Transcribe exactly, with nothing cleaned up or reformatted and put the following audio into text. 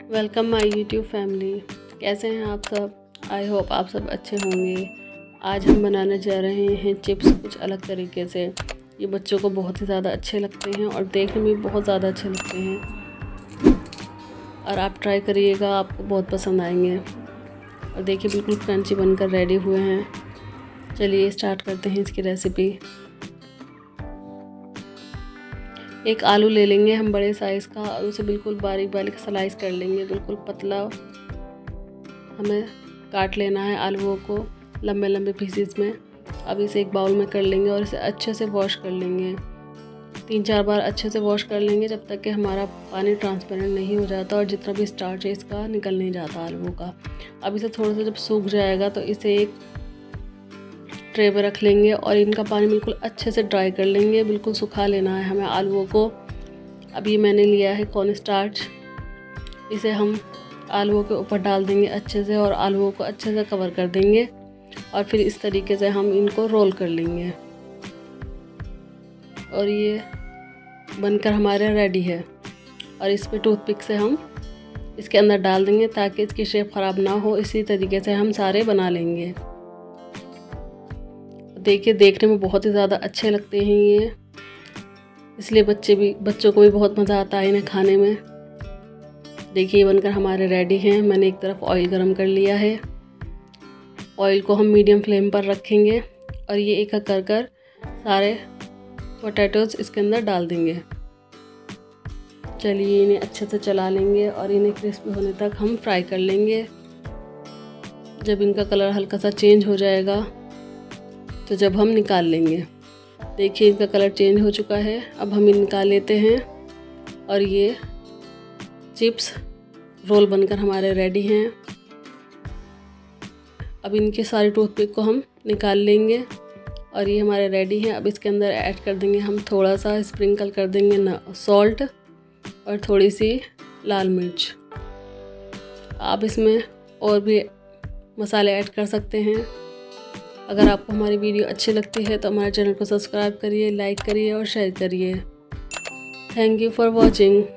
Welcome my YouTube family. कैसे हैं आप सब? आई होप आप सब अच्छे होंगे। आज हम बनाने जा रहे हैं चिप्स कुछ अलग तरीके से। ये बच्चों को बहुत ही ज़्यादा अच्छे लगते हैं और देखने में बहुत ज़्यादा अच्छे लगते हैं, और आप ट्राई करिएगा, आपको बहुत पसंद आएंगे। और देखिए बिल्कुल क्रंची बनकर रेडी हुए हैं। चलिए स्टार्ट करते हैं इसकी रेसिपी। एक आलू ले लेंगे हम बड़े साइज़ का और उसे बिल्कुल बारीक बारीक स्लाइस कर लेंगे। बिल्कुल पतला हमें काट लेना है आलूओं को लंबे लंबे पीसेस में। अब इसे एक बाउल में कर लेंगे और इसे अच्छे से वॉश कर लेंगे। तीन चार बार अच्छे से वॉश कर लेंगे जब तक कि हमारा पानी ट्रांसपेरेंट नहीं हो जाता और जितना भी स्टार्च है इसका निकल नहीं जाता आलूओं का। अब इसे थोड़ा सा जब सूख जाएगा तो इसे एक ट्रे पे रख लेंगे और इनका पानी बिल्कुल अच्छे से ड्राई कर लेंगे। बिल्कुल सुखा लेना है हमें आलूओं को। अब ये मैंने लिया है कॉर्न स्टार्च, इसे हम आलूओं के ऊपर डाल देंगे अच्छे से और आलूओं को अच्छे से कवर कर देंगे और फिर इस तरीके से हम इनको रोल कर लेंगे। और ये बनकर हमारे रेडी है। और इस पे टूथपिक से हम इसके अंदर डाल देंगे ताकि इसकी शेप ख़राब ना हो। इसी तरीके से हम सारे बना लेंगे। देखिए देखने में बहुत ही ज़्यादा अच्छे लगते हैं ये, इसलिए बच्चे भी बच्चों को भी बहुत मज़ा आता है इन्हें खाने में। देखिए बनकर हमारे रेडी हैं। मैंने एक तरफ ऑयल गरम कर लिया है। ऑयल को हम मीडियम फ्लेम पर रखेंगे और ये एक एक कर कर सारे पोटैटोज इसके अंदर डाल देंगे। चलिए इन्हें अच्छे से चला लेंगे और इन्हें क्रिस्पी होने तक हम फ्राई कर लेंगे। जब इनका कलर हल्का सा चेंज हो जाएगा तो जब हम निकाल लेंगे। देखिए इनका कलर चेंज हो चुका है। अब हम इन्हें निकाल लेते हैं और ये चिप्स रोल बनकर हमारे रेडी हैं। अब इनके सारे टूथपिक को हम निकाल लेंगे और ये हमारे रेडी हैं। अब इसके अंदर ऐड कर देंगे हम थोड़ा सा स्प्रिंकल कर देंगे ना सॉल्ट और थोड़ी सी लाल मिर्च। आप इसमें और भी मसाले ऐड कर सकते हैं। अगर आपको हमारी वीडियो अच्छी लगती है तो हमारे चैनल को सब्सक्राइब करिए, लाइक करिए और शेयर करिए। Thank you for watching.